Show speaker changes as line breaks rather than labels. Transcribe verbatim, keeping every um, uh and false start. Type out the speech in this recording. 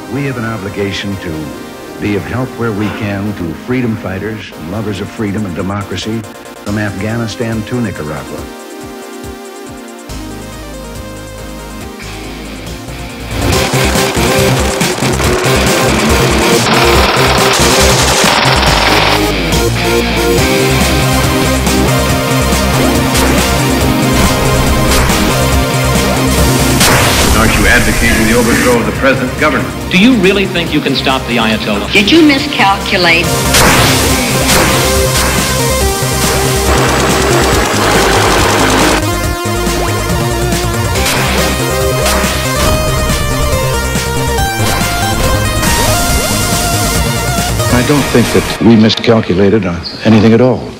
We have an obligation to be of help where we can to freedom fighters, lovers of freedom and democracy from Afghanistan to Nicaragua.
Aren't you advocating the overthrow of the present government?
Do you really think you can stop the Ayatollah?
Did you miscalculate?
I don't think that we miscalculated on anything at all.